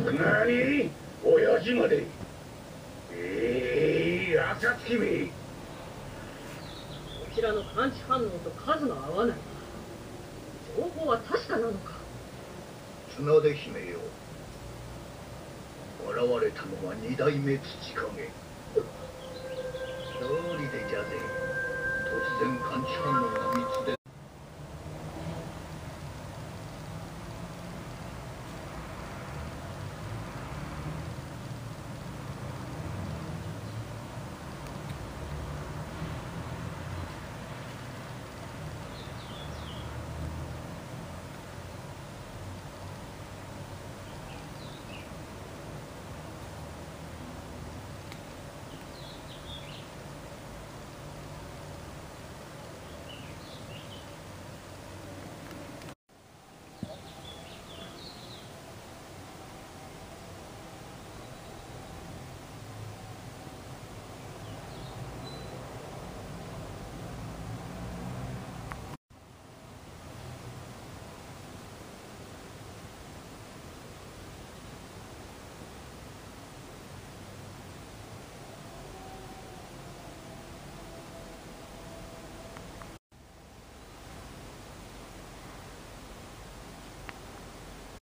何？親父まで。暁め。 こちらの感知反応と数の合わない。情報は確かなのか。 綱出姫よ。現れたのは二代目土影。どうりでじゃぜ。突然感知反応が3つ出